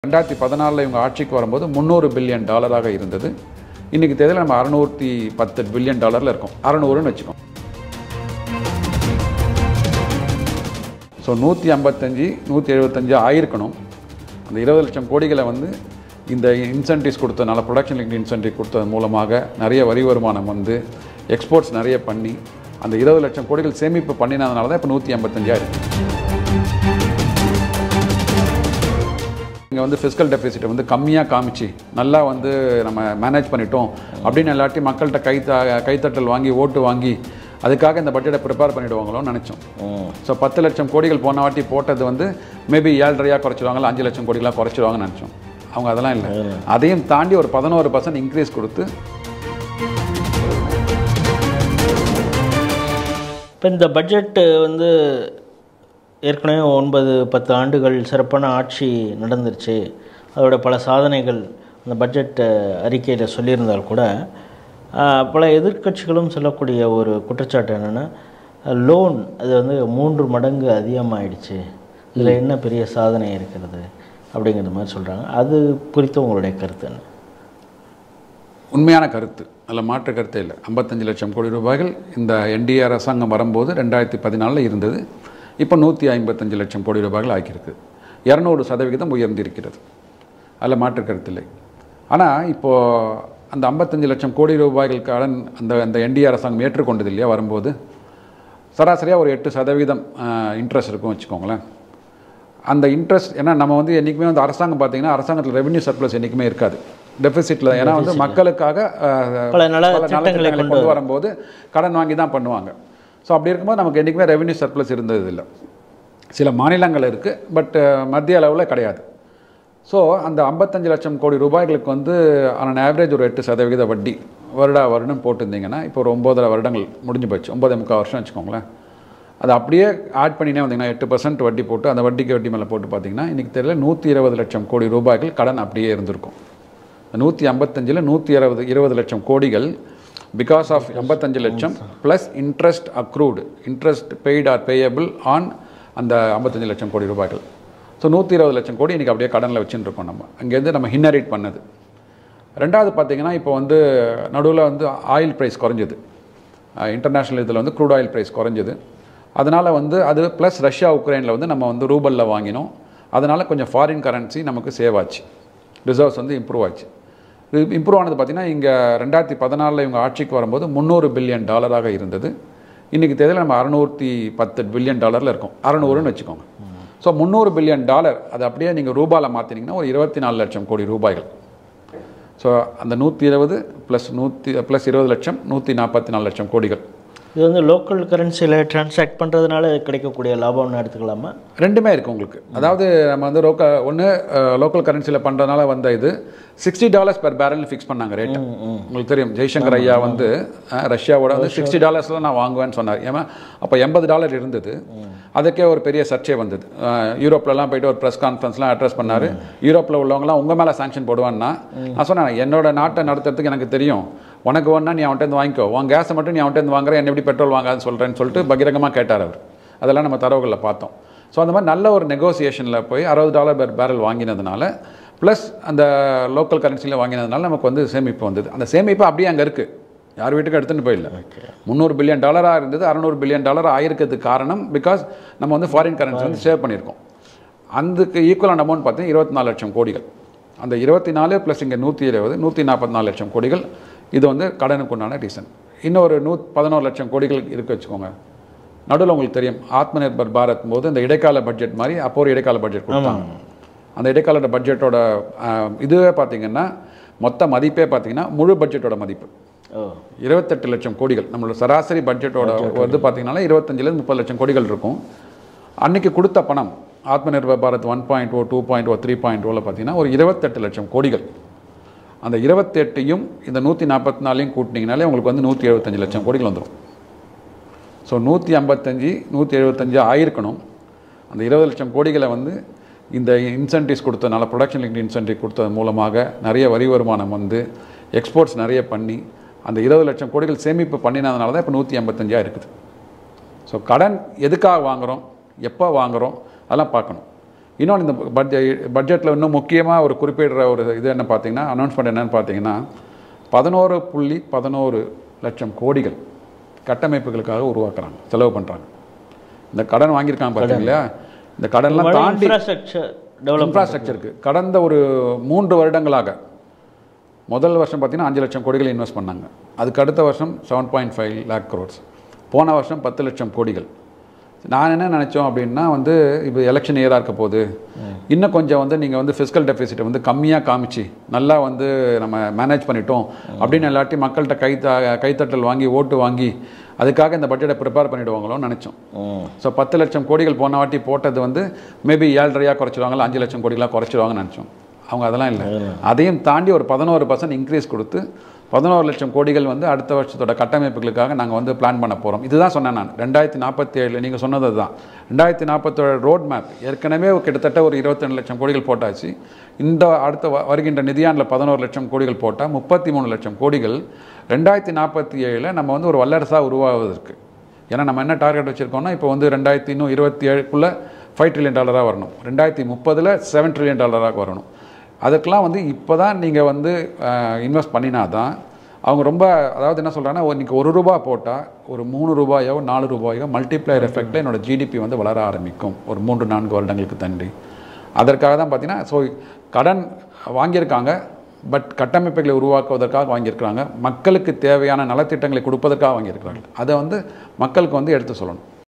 2014 இவங்க ஆட்சிக்கு வரும்போது $300 பில்லியன் இருந்தது. இன்னைக்கு தேதியில் நம்ம $610 பில்லியன் இருக்கோம். 600ன்னு வச்சுக்கோம். ஸோ 155 175 ஆயிருக்கணும். அந்த 20 லட்சம் கோடிகளை வந்து இந்த இன்சென்டிவ்ஸ் கொடுத்ததுனால, ப்ரொடக்ஷன் லிங்க்டு இன்சென்டிவ் கொடுத்தது மூலமாக நிறைய வரி வருமானம் வந்து எக்ஸ்போர்ட்ஸ் நிறைய பண்ணி அந்த 20 லட்சம் கோடிகள் சேமிப்பு பண்ணினதுனால தான் இப்போ 155 ஆயிருக்கு. இங்கே வந்து ஃபிஸ்கல் டெபிசிட்டை வந்து கம்மியாக காமிச்சு நல்லா வந்து நம்ம மேனேஜ் பண்ணிட்டோம் அப்படின்னு எல்லாத்தையும் மக்கள்கிட்ட கைத்தட்டல் வாங்கி ஓட்டு வாங்கி அதுக்காக இந்த பட்ஜெட்டை ப்ரிப்பேர் பண்ணிவிடுவாங்களோன்னு நினச்சோம். ஸோ 10 லட்சம் கோடிகள் போன வாட்டி போட்டது வந்து மேபி 7.5 குறைச்சிடுவாங்க, 5 லட்சம் கோடிகளாக குறைச்சிடுவாங்கன்னு நினச்சோம். அவங்க அதெல்லாம் இல்லை, அதையும் தாண்டி ஒரு 11% இன்க்ரீஸ் கொடுத்து இப்போ இந்த பட்ஜெட்டு வந்து ஏற்கனவே 9-10 ஆண்டுகள் சிறப்பான ஆட்சி நடந்துருச்சு, அதோட பல சாதனைகள் அந்த பட்ஜெட் அறிக்கையில் சொல்லியிருந்தால் கூட பல எதிர்க்கட்சிகளும் சொல்லக்கூடிய ஒரு குற்றச்சாட்டு என்னென்னா, லோன் அது வந்து 3 மடங்கு அதிகமாகிடுச்சு, இதில் என்ன பெரிய சாதனை இருக்கிறது அப்படிங்கிற மாதிரி சொல்கிறாங்க. அது குறித்து உங்களுடைய கருத்து என்ன? உண்மையான கருத்து, அதில் மாற்று கருத்தே இல்லை. 55 லட்சம் கோடி ரூபாய்கள் இந்த என்டிஏ அரசாங்கம் வரும்போது 2014 இருந்தது. இப்போ 155 லட்சம் கோடி ரூபாய்கள் ஆக்கியிருக்கு. 200% உயர்ந்திருக்கிறது, அதில் மாற்று கருத்தில்லை. ஆனால் இப்போது அந்த 55 லட்சம் கோடி ரூபாய்கள் கடன் அந்த என்டிஏ அரசாங்கம் ஏற்றுக்கொண்டது இல்லையா, வரும்போது சராசரியாக ஒரு 8% இன்ட்ரெஸ்ட் இருக்கும் வச்சுக்கோங்களேன். அந்த இன்ட்ரெஸ்ட் ஏன்னா நம்ம வந்து என்றைக்குமே வந்து அரசாங்கம் பார்த்திங்கன்னா அரசாங்கத்தில் ரெவென்யூ சர்ப்ளஸ் என்றைக்குமே இருக்காது, டெபிசிட்டில். ஏன்னா வந்து மக்களுக்காக பல நலத்திட்டங்களை கொண்டு வரும்போது கடன் வாங்கி தான் பண்ணுவாங்க. ஸோ அப்படி இருக்கும்போது நமக்கு என்றைக்குமே ரெவென்யூ சர்ப்ளஸ் இருந்தது இல்லை. சில மாநிலங்கள் இருக்குது, பட் மத்திய அளவில் கிடையாது. ஸோ அந்த 55 லட்சம் கோடி ரூபாய்களுக்கு வந்து ஆன் ஆவரேஜ் ஒரு 8% வட்டி வருடம் போட்டிருந்தீங்கன்னா இப்போ ஒரு 9.5 வருடங்கள் முடிஞ்சு போச்சு, 9.25 வருஷம் வச்சுக்கோங்களேன். அது அப்படியே ஆட் பண்ணினே வந்தீங்கன்னா 8% வட்டி போட்டு அந்த வட்டிக்கு வட்டி மேலே போட்டு பார்த்தீங்கன்னா இன்றைக்கி தெரியல 120 லட்சம் கோடி ரூபாய்கள் கடன் அப்படியே இருந்திருக்கும். 155ல் 120 லட்சம் கோடிகள் பிகாஸ் ஆஃப் 55 லட்சம் plus interest accrued, interest paid or payable on அந்த 55 லட்சம் கோடி ரூபாய்கள். ஸோ 120 லட்சம் கோடி இன்றைக்கி அப்படியே கடனில் வச்சுட்டு இருக்கோம். நம்ம அங்கேருந்து நம்ம இன்ஹெரிட் பண்ணது. ரெண்டாவது பார்த்திங்கன்னா இப்போ வந்து நடுவில் வந்து ஆயில் ப்ரைஸ் குறைஞ்சது, இன்டர்நேஷ்னல் இதில் வந்து க்ரூட் ஆயில் ப்ரைஸ் குறைஞ்சது. அதனால் வந்து அது ப்ளஸ் ரஷ்யா உக்ரைனில் வந்து நம்ம வந்து ரூபலில் வாங்கினோம். அதனால் கொஞ்சம் ஃபாரின் கரன்சி நமக்கு சேவ் ஆச்சு, ரிசர்வ்ஸ் வந்து இம்ப்ரூவ் ஆச்சு. இம்ப்ரூவ் ஆனது பார்த்திங்கன்னா இங்கே 2014 இவங்க ஆட்சிக்கு வரும்போது $300 பில்லியன் இருந்தது. இன்றைக்கி தேதியில் நம்ம $610 பில்லியன் இருக்கோம். 600ன்னு வச்சுக்கோங்க. ஸோ $300 பில்லியன் அது அப்படியே நீங்கள் ரூபாயில் மாற்றினீங்கன்னா ஒரு 24 லட்சம் கோடி ரூபாய்கள். ஸோ அந்த 120 ப்ளஸ் 20 லட்சம் 144 லட்சம் கோடிகள். இது வந்து லோக்கல் கரன்சியில் டிரான்சாக்ட் பண்ணுறதுனால கிடைக்கக்கூடிய லாபம்னு எடுத்துக்கலாமா? ரெண்டுமே இருக்குது உங்களுக்கு. அதாவது நம்ம வந்து லோக்கல் கரன்சியில் பண்ணுறதுனால வந்த இது $60 பெர் பேரல் ஃபிக்ஸ் பண்ணாங்க ரேட்டு. உங்களுக்கு தெரியும், ஜெய்சங்கர் ஐயா வந்து ரஷ்யாவோட வந்து $60 நான் வாங்குவேன்னு சொன்னார். ஏன்னா அப்போ $80 இருந்தது. அதுக்கே ஒரு பெரிய சர்ச்சை வந்தது. யூரோப்லலாம் போய்ட்டு ஒரு ப்ரெஸ் கான்ஃபரன்ஸ்லாம் அட்ரஸ் பண்ணார். யூரோப்பில் உள்ளவங்களாம் உங்கள் மேலே சாங்ஷன் போடுவான்னா நான் சொன்னேன், என்னோட நாட்டை நடத்துறதுக்கு எனக்கு தெரியும், உனக்கு வேணா நீ அவன்கிட்ட வாங்கிக்கோ, உன் கேஸை மட்டும் நீ அவன்கிட்ட வாங்குற, என்ன எப்படி பெட்ரோல் வாங்காதுன்னு சொல்கிறேன்னு சொல்லிட்டு பகிரங்கமாக கேட்டார் அவர். அதெல்லாம் நம்ம தரவுகளில் பார்த்தோம். ஸோ அந்த மாதிரி நல்ல ஒரு நெகோசியேஷனில் போய் $60 பெர் பேரல் வாங்கினதுனால ப்ளஸ் அந்த லோக்கல் கரன்சியில் வாங்கினதுனால நமக்கு வந்து சேமிப்பு வந்தது. அந்த சேமிப்பு அப்படியே அங்கே இருக்குது, யார் வீட்டுக்கு எடுத்துகிட்டு போயிடல. $300 பில்லியன் இருந்தது, $600 பில்லியன் ஆயிருக்கிறதுக்கு காரணம் பிகாஸ் நம்ம வந்து ஃபாரின் கரன்சி வந்து சேவ் பண்ணியிருக்கோம். அதுக்கு ஈக்குவலான அமௌண்ட் பார்த்தீங்கன்னா 24 லட்சம் கோடிகள். அந்த 24 ப்ளஸ் இங்கே 120 144 லட்சம் கோடிகள். இது வந்து கடனுக்கு உண்டான ரீசன். இன்னொரு 11 லட்சம் கோடிகள் இருக்குது வச்சுக்கோங்க. நடுவில் உங்களுக்கு தெரியும் ஆத்ம நிர்பர் பாரத் போது இந்த இடைக்கால பட்ஜெட் மாதிரி அப்போ ஒரு இடைக்கால பட்ஜெட் கொடுத்தாங்க. அந்த இடைக்கால பட்ஜெட்டோட இதுவே பார்த்தீங்கன்னா மொத்த மதிப்பே பார்த்தீங்கன்னா முழு பட்ஜெட்டோட மதிப்பு 28 லட்சம் கோடிகள். நம்மளோட சராசரி பட்ஜெட்டோட வந்து பார்த்தீங்கன்னா 25லேருந்து 30 லட்சம் கோடிகள் இருக்கும். அன்றைக்கி கொடுத்த பணம் ஆத்ம நிர்பர் பாரத் 1.0 2.0 3.0 பார்த்தீங்கன்னா ஒரு 28 லட்சம் கோடிகள். அந்த 28ஐயும் இந்த 144ஐயும் கூட்டினீங்கனாலே உங்களுக்கு வந்து 175 லட்சம் கோடிகள் வந்துடும். ஸோ 155 175 ஆயிருக்கணும். அந்த 20 லட்சம் கோடிகளை வந்து இந்த இன்சென்டிவ்ஸ் கொடுத்ததுனால, ப்ரொடக்ஷன் லிங்க்டு இன்சென்டிவ் கொடுத்தது மூலமாக நிறைய வரி வருமானம் வந்து எக்ஸ்போர்ட்ஸ் நிறைய பண்ணி அந்த 20 லட்சம் கோடிகள் சேமிப்பு பண்ணினதுனால தான் இப்போ 155 இருக்குது. ஸோ கடன் எதுக்காக வாங்குகிறோம், எப்போ வாங்குகிறோம், அதெல்லாம் பார்க்கணும். இன்னொன்று இந்த பட்ஜெட்டில் இன்னும் முக்கியமாக ஒரு குறிப்பிடுற ஒரு இது என்ன பார்த்தீங்கன்னா, அனௌன்ஸ்மெண்ட் என்னென்னு பார்த்தீங்கன்னா 11.11 லட்சம் கோடிகள் கட்டமைப்புகளுக்காக உருவாக்குறாங்க, செலவு பண்ணுறாங்க. இந்த கடன் வாங்கியிருக்காங்க பார்த்தீங்களா, இந்த கடன்லாம் தாண்டி இன்ஃப்ராஸ்ட்ரக்சருக்கு கடந்த ஒரு 3 வருடங்களாக முதல் வருஷம் பார்த்தீங்கன்னா 5 லட்சம் கோடிகள் இன்வெஸ்ட் பண்ணாங்க. அதுக்கு அடுத்த வருஷம் 7.5 lakh crores, போன வருஷம் 10 லட்சம் கோடிகள். நான் என்ன நினச்சோம் அப்படின்னா வந்து இப்போ எலெக்ஷன் இயராக இருக்க போது இன்னும் கொஞ்சம் வந்து நீங்கள் வந்து ஃபிஸ்கல் டெபிசிட்டை வந்து கம்மியாக காமிச்சு நல்லா வந்து நம்ம மேனேஜ் பண்ணிட்டோம் அப்படின்னு எல்லாத்தையும் மக்கள்கிட்ட கைத்தட்டல் வாங்கி ஓட்டு வாங்கி அதுக்காக இந்த பட்ஜெட்டை ப்ரிப்பேர் பண்ணிவிடுவாங்களோன்னு நினச்சோம். ஸோ 10 லட்சம் கோடிகள் போன வாட்டி போட்டது வந்து மேபி 7.5 குறைச்சிடுவாங்களா, 5 லட்சம் கோடிகளாக குறைச்சிடுவாங்கன்னு நினச்சோம். அவங்க அதெல்லாம் இல்லை, அதையும் தாண்டி ஒரு 11% இன்க்ரீஸ் கொடுத்து 11 லட்சம் கோடிகள் வந்து அடுத்த வருஷத்தோட கட்டமைப்புகளுக்காக நாங்கள் வந்து பிளான் பண்ண போகிறோம். இதுதான் சொன்னேன் நான் 2047 நீங்கள் சொன்னது தான். 2047 ரோட் மேப் ஏற்கனவே கிட்டத்தட்ட ஒரு 22 லட்சம் கோடிகள் போட்டாச்சு. இந்த அடுத்த வருகின்ற நிதியாண்டில் 11 லட்சம் கோடிகள் போட்டால் 33 லட்சம் கோடிகள் 2047 நம்ம வந்து ஒரு வல்லரசாக உருவாவதற்கு. ஏன்னா நம்ம என்ன டார்கெட் வச்சுருக்கோம்னா இப்போ வந்து 2027க்குள்ளே $5 trillion வரணும், 2030 $7 trillion வரணும். அதுக்கெலாம் வந்து இப்போ தான் நீங்கள் வந்து இன்வெஸ்ட் பண்ணினா தான் அவங்க ரொம்ப, அதாவது என்ன சொல்கிறாங்கன்னா, இன்றைக்கி ₹1 போட்டால் ஒரு ₹3 ₹4 மல்டிப்ளையர் எஃபெக்டில் என்னோட ஜிடிபி வந்து வளர ஆரம்பிக்கும் ஒரு 3-4 வருடங்களுக்கு தாண்டி. அதற்காக தான் பார்த்தீங்கன்னா ஸோ கடன் வாங்கியிருக்காங்க, பட் கட்டமைப்புகளை உருவாக்குவதற்காக வாங்கியிருக்கிறாங்க, மக்களுக்கு தேவையான நலத்திட்டங்களை கொடுப்பதற்காக வாங்கியிருக்கிறாங்க. அதை வந்து மக்களுக்கு வந்து எடுத்து சொல்லணும்.